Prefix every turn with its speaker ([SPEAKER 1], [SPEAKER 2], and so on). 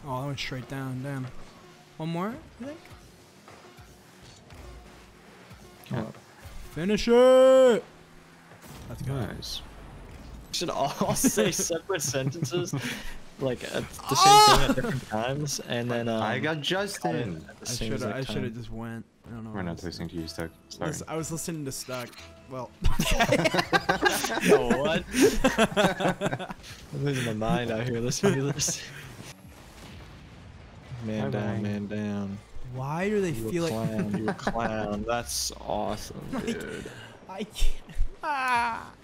[SPEAKER 1] Oh, that went straight down. Damn. One more, you think?
[SPEAKER 2] Yeah.
[SPEAKER 1] Finish it! Let's go.
[SPEAKER 2] Nice.
[SPEAKER 3] Should all say separate sentences, like at the same thing at different times, and then
[SPEAKER 2] I got Justin.
[SPEAKER 3] at the same
[SPEAKER 1] I
[SPEAKER 3] exact
[SPEAKER 1] should have
[SPEAKER 3] time.
[SPEAKER 1] just went. I don't know.
[SPEAKER 2] We're not listening to you, Stuck. Sorry.
[SPEAKER 1] I was listening to Stuck. Well.
[SPEAKER 3] Yo, what? I'm losing my mind out here listening to this. Man down, man down.
[SPEAKER 1] Why do they
[SPEAKER 3] You
[SPEAKER 1] feel
[SPEAKER 3] a
[SPEAKER 1] like?
[SPEAKER 3] clown, you a clown. That's awesome, dude.
[SPEAKER 1] I can't. Ah.